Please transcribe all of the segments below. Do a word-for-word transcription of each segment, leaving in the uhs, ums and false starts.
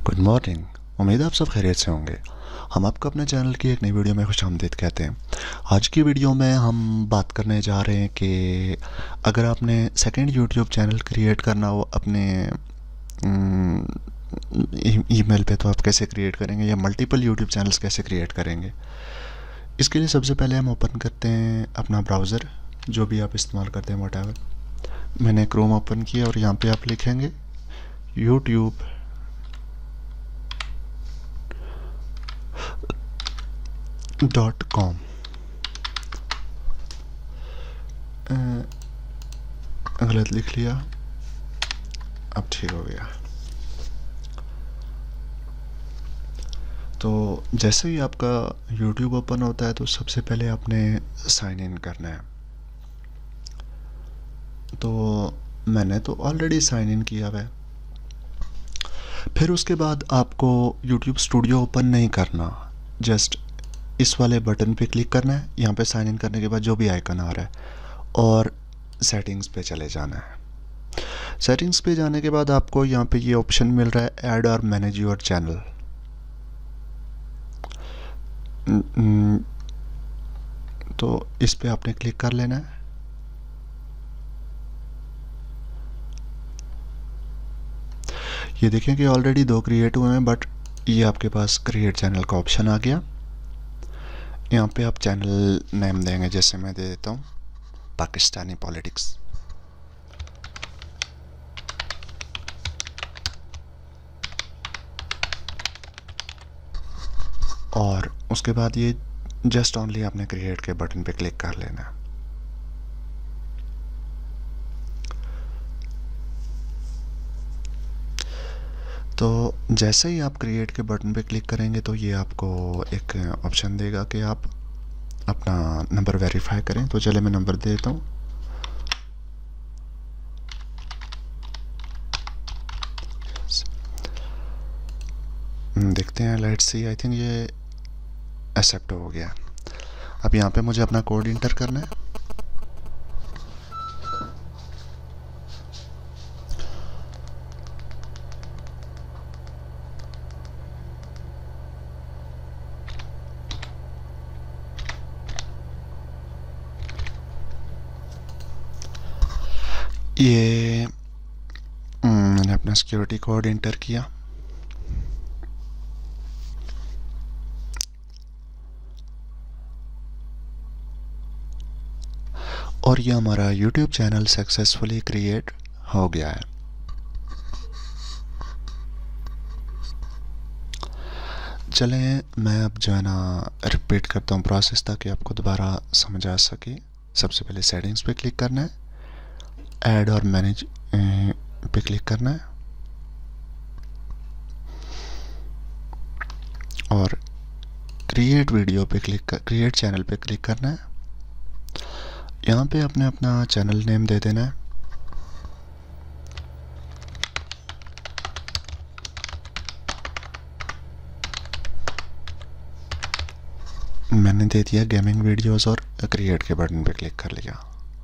Good morning. उम्मीद है आप सब खैरियत से होंगे। हम आपको अपने चैनल की एक नई वीडियो में खुशामदीद कहते हैं। आज की वीडियो में हम बात करने जा रहे हैं कि अगर आपने सेकंड यूट्यूब चैनल क्रिएट करना हो अपने ईमेल पे, तो आप कैसे क्रिएट करेंगे, या मल्टीपल यूट्यूब चैनल्स कैसे क्रिएट करेंगे। इसके लिए सबसे पहले हम ओपन करते हैं अपना ब्राउज़र, जो भी आप इस्तेमाल करते हैं व्हाटएवर। मैंने क्रोम ओपन किया और यहाँ पे आप लिखेंगे यूट्यूब डॉट कॉम। गलत लिख लिया, अब ठीक हो गया। तो जैसे ही आपका YouTube ओपन होता है तो सबसे पहले आपने साइन इन करना है। तो मैंने तो ऑलरेडी साइन इन किया हुआ है। फिर उसके बाद आपको YouTube स्टूडियो ओपन नहीं करना, जस्ट इस वाले बटन पे क्लिक करना है। यहाँ पे साइन इन करने के बाद जो भी आइकन आ रहा है, और सेटिंग्स पे चले जाना है। सेटिंग्स पे जाने के बाद आपको यहाँ पे ये ऑप्शन मिल रहा है ऐड और मैनेज योर चैनल। तो इस पे आपने क्लिक कर लेना है। ये देखें कि ऑलरेडी दो क्रिएट हुए हैं, बट ये आपके पास क्रिएट चैनल का ऑप्शन आ गया। यहाँ पे आप चैनल नेम देंगे, जैसे मैं दे देता हूँ पाकिस्तानी पॉलिटिक्स। और उसके बाद ये जस्ट ओनली आपने क्रिएट के बटन पे क्लिक कर लेना है। तो जैसे ही आप क्रिएट के बटन पे क्लिक करेंगे तो ये आपको एक ऑप्शन देगा कि आप अपना नंबर वेरीफाई करें। तो चले मैं नंबर दे देता हूँ। देखते हैं, लेट्स सी। आई थिंक ये एक्सेप्ट हो गया। अब यहाँ पे मुझे अपना कोड इंटर करना है। ये मैंने अपना सिक्योरिटी कोड इंटर किया। और ये हमारा YouTube चैनल सक्सेसफुली क्रिएट हो गया है। चलें, मैं अब जो है ना रिपीट करता हूँ प्रोसेस, ताकि आपको दोबारा समझ आ सके। सबसे पहले सेटिंग्स पे क्लिक करना है, ऐड और मैनेज पे क्लिक करना है, और क्रिएट वीडियो पे क्लिक कर क्रिएट चैनल पे क्लिक करना है। यहाँ पे अपने अपना चैनल नेम दे देना है। मैंने दे दिया गेमिंग वीडियोस, और क्रिएट के बटन पे क्लिक कर लिया।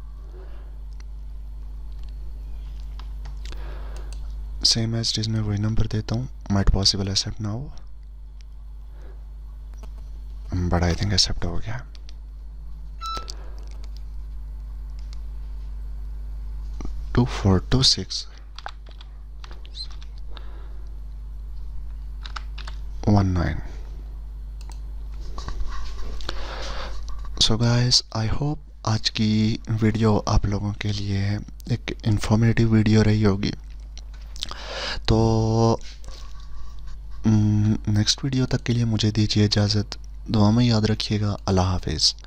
सेम एज इट इज, मैं वही नंबर देता हूँ। माइट पॉसिबल एक्सेप्ट ना हो, बट आई थिंक एक्सेप्ट हो गया। Two four two six one nine. So guys, I hope आज की वीडियो आप लोगों के लिए एक इंफॉर्मेटिव वीडियो रही होगी। तो नेक्स्ट वीडियो तक के लिए मुझे दीजिए इजाज़त। दुआ में याद रखिएगा। अल्लाह हाफिज़।